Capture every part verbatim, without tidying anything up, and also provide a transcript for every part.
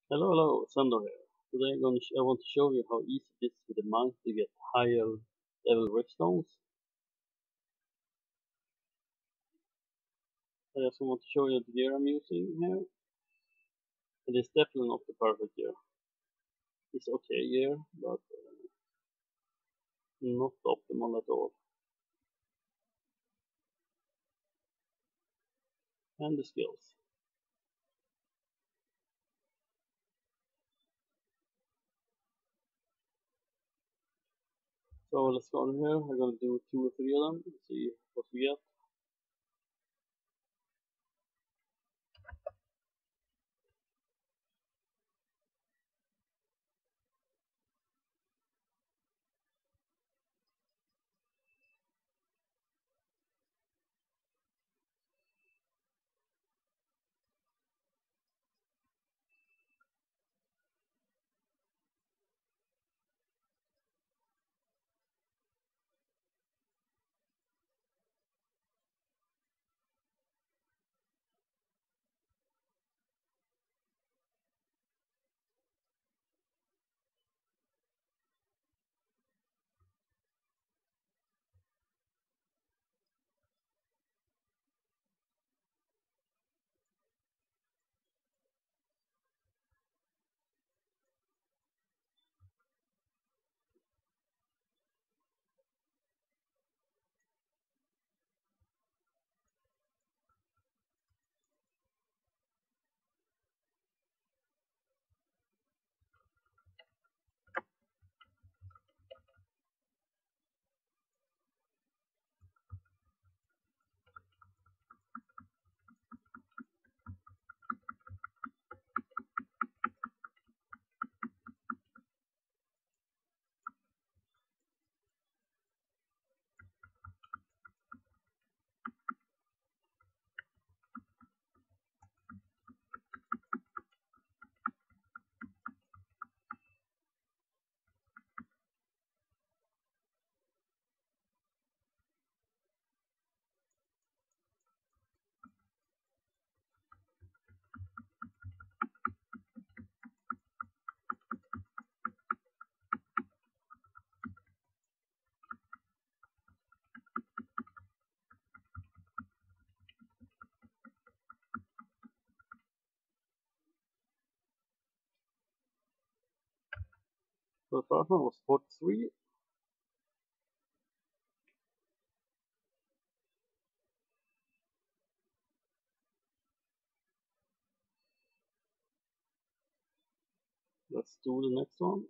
Hello, hello, Sandor here. Today I'm gonna sh- I want to show you how easy it is with the monk to get higher level riftstones. I also want to show you the gear I'm using here. It is definitely not the perfect gear. It's okay gear, but uh, not optimal at all. And the skills. So let's go on here. I'm gonna do two or three of them and see what we get. So the first one was forty-three. Let's do the next one.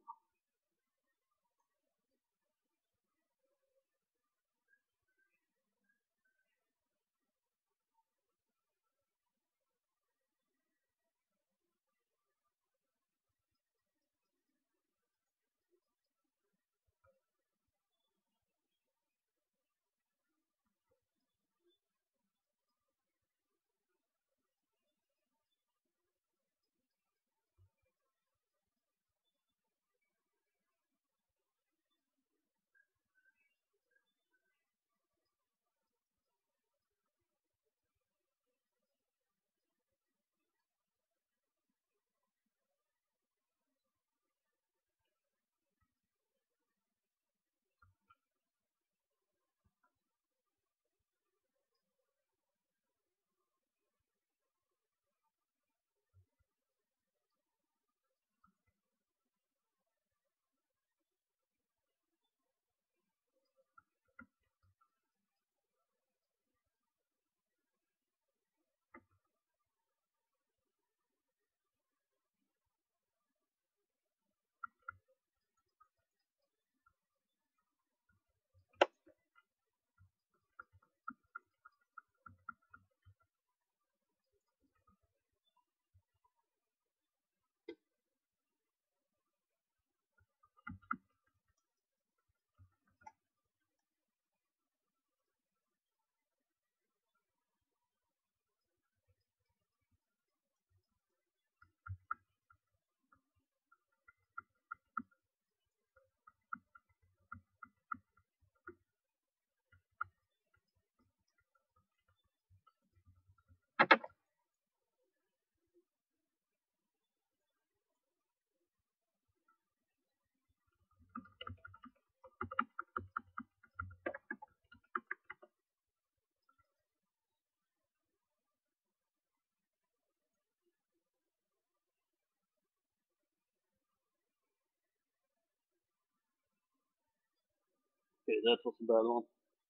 Okay, that was a bad one.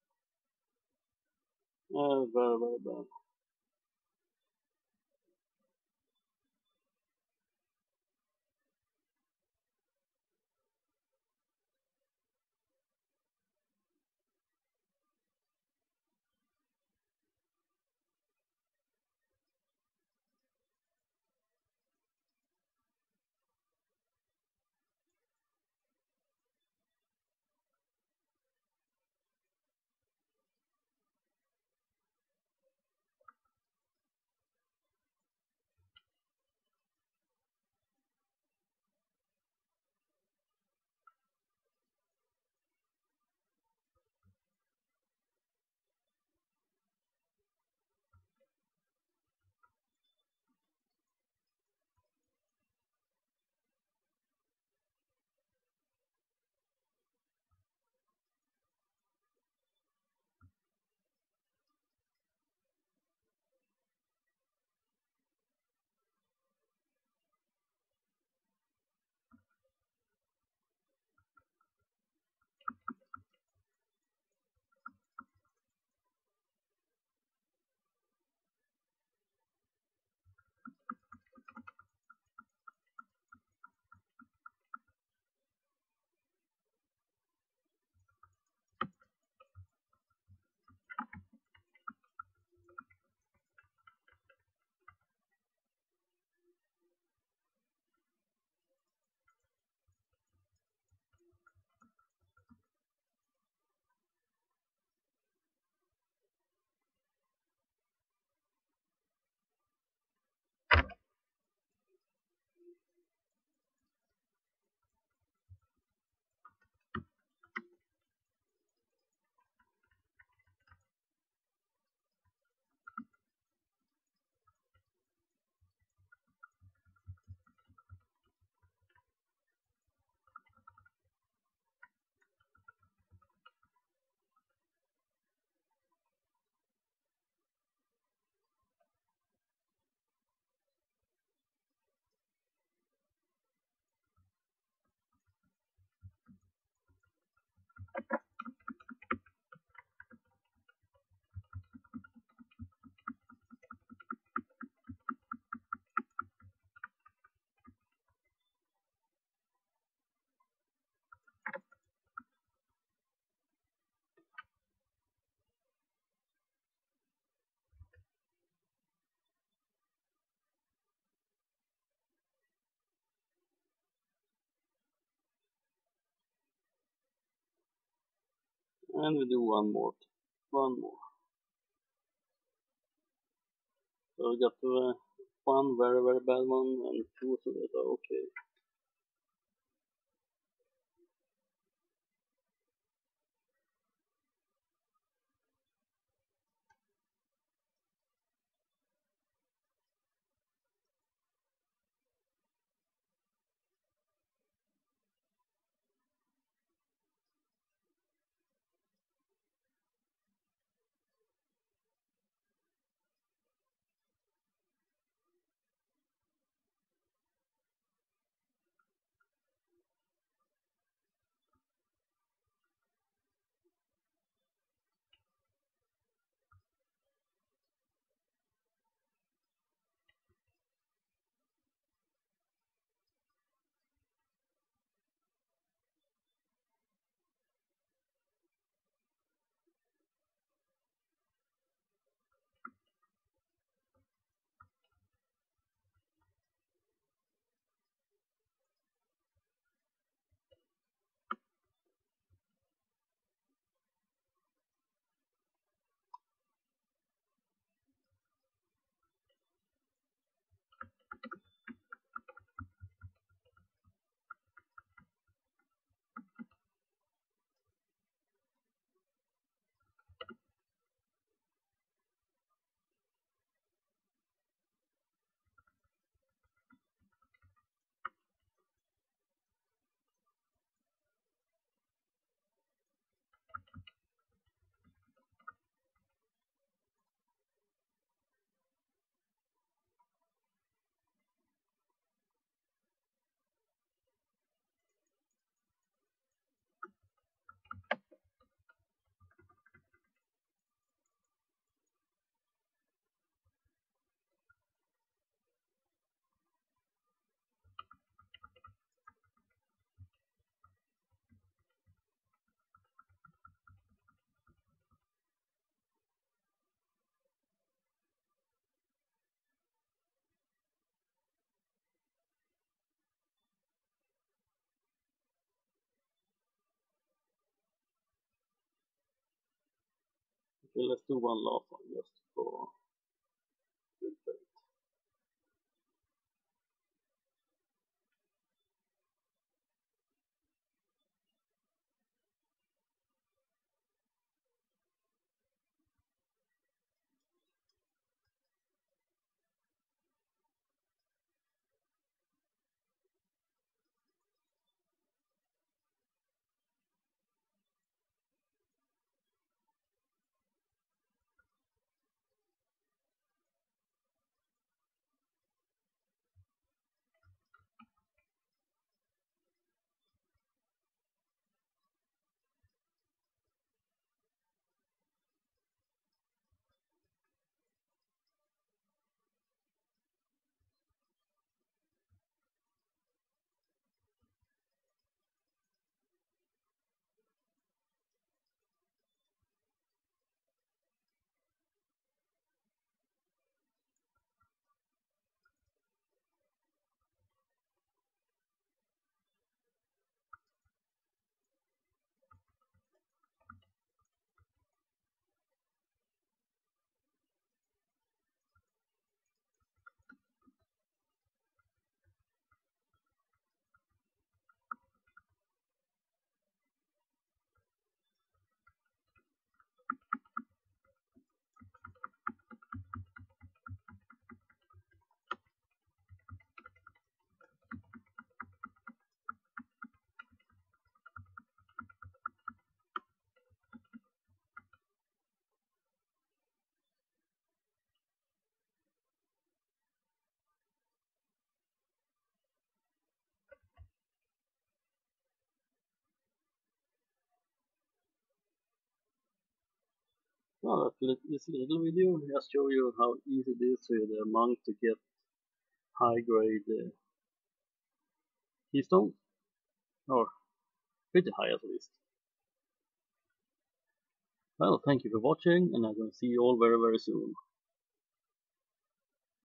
Uh, very, very bad. And we do one more. One more. So we got uh, one very, very bad one and two so that are okay. Okay, let's do one last one just for good faith. Well, this little video just show you how easy it is for the monk to get high grade uh, keystone, or pretty high at least. Well, thank you for watching, and I'm going to see you all very very soon.